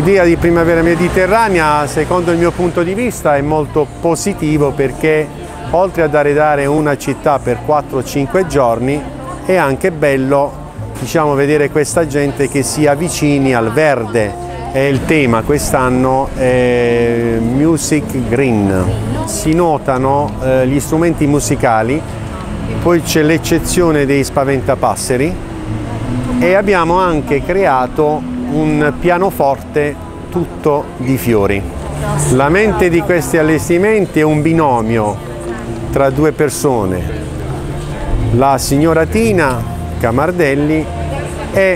L'idea di Primavera Mediterranea, secondo il mio punto di vista, è molto positivo perché oltre a dare una città per 4-5 giorni, è anche bello, diciamo, vedere questa gente che si avvicini al verde. E il tema quest'anno è Music Green. Si notano gli strumenti musicali, poi c'è l'eccezione dei spaventapasseri e abbiamo anche creato un pianoforte tutto di fiori. La mente di questi allestimenti è un binomio tra due persone, la signora Tina Camardelli e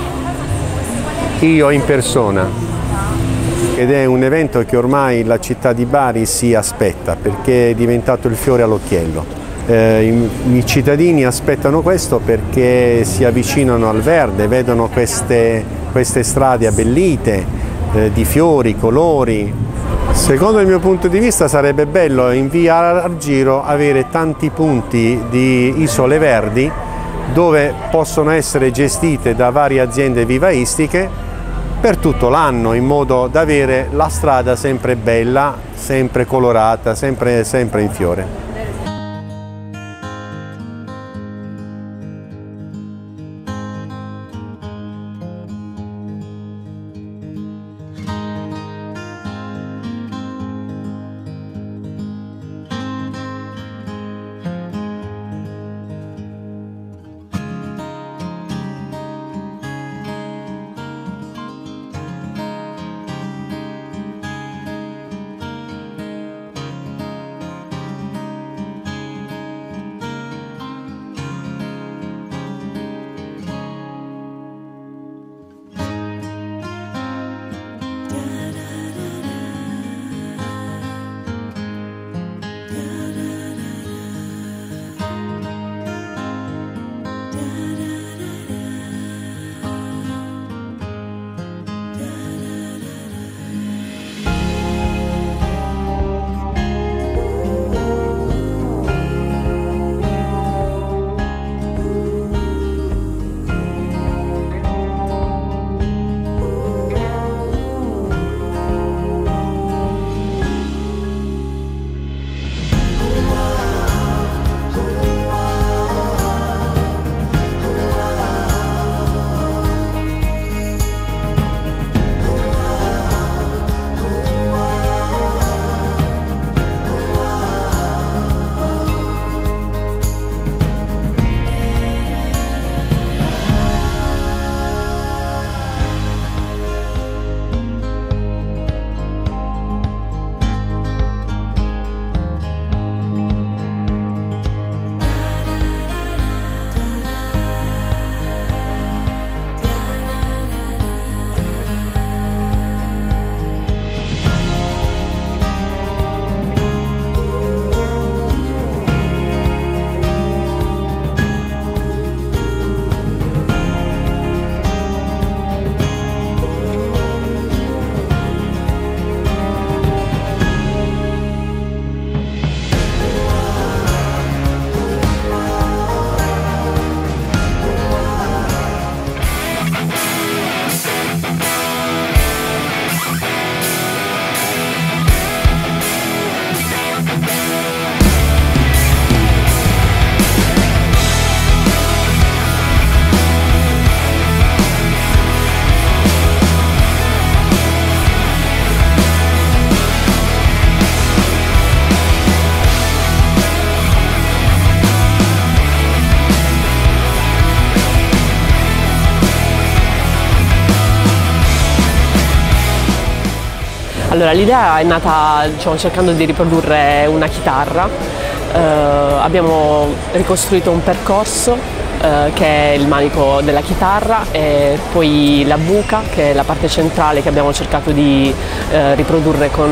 io in persona, ed è un evento che ormai la città di Bari si aspetta perché è diventato il fiore all'occhiello. I cittadini aspettano questo perché si avvicinano al verde, vedono queste strade abbellite di fiori, colori. Secondo il mio punto di vista sarebbe bello in via Argiro avere tanti punti di isole verdi dove possono essere gestite da varie aziende vivaistiche per tutto l'anno, in modo da avere la strada sempre bella, sempre colorata, sempre in fiore. Allora, l'idea è nata, diciamo, cercando di riprodurre una chitarra. Abbiamo ricostruito un percorso che è il manico della chitarra e poi la buca, che è la parte centrale che abbiamo cercato di riprodurre con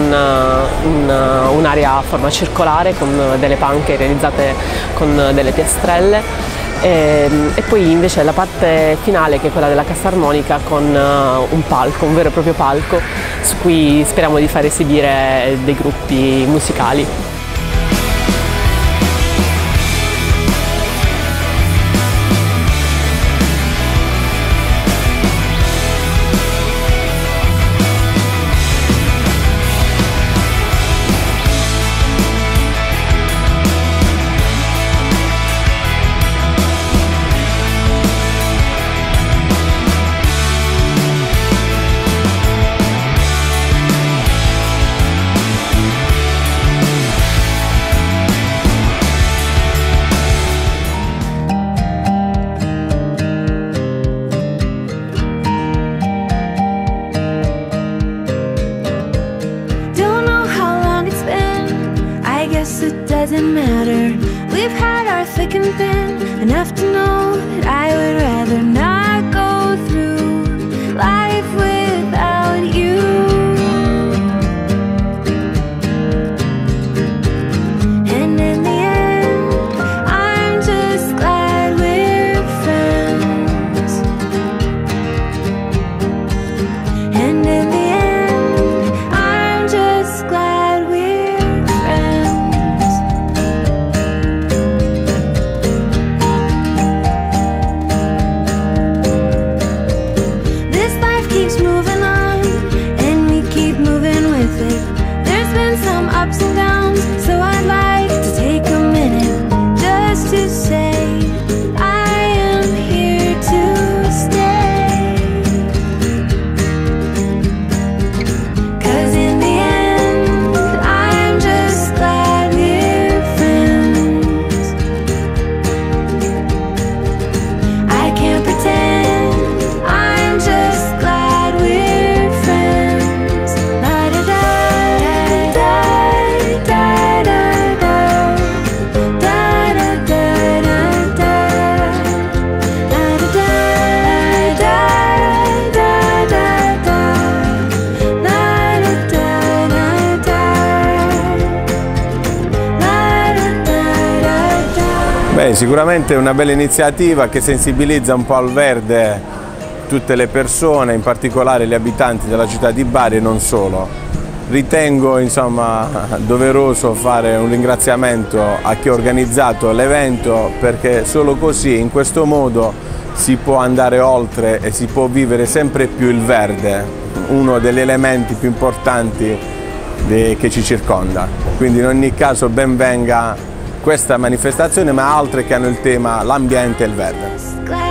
un'area a forma circolare, con delle panche realizzate con delle piastrelle. E poi invece la parte finale, che è quella della cassa armonica, con un palco, un vero e proprio palco su cui speriamo di far esibire dei gruppi musicali. thick and thin, enough to know that I would rather not go through life without you. And in the end, I'm just glad we're friends. And in the end, I'm just glad we're friends. This life keeps moving on, and we keep moving with it. There's been some ups and downs, so I'd like to take a minute just to say I am here to stay. 'Cause in the end, I'm just glad we're friends. I can't pretend, I'm just glad we're friends. La da da da da da da da da da da da la da da da da da da la da da da da la da da da. Beh, sicuramente è una bella iniziativa che sensibilizza un po' al verde tutte le persone, in particolare gli abitanti della città di Bari e non solo. Ritengo insomma doveroso fare un ringraziamento a chi ha organizzato l'evento, perché solo così, in questo modo, si può andare oltre e si può vivere sempre più il verde, uno degli elementi più importanti che ci circonda. Quindi in ogni caso ben venga questa manifestazione, ma altre che hanno il tema l'ambiente e il verde. Glad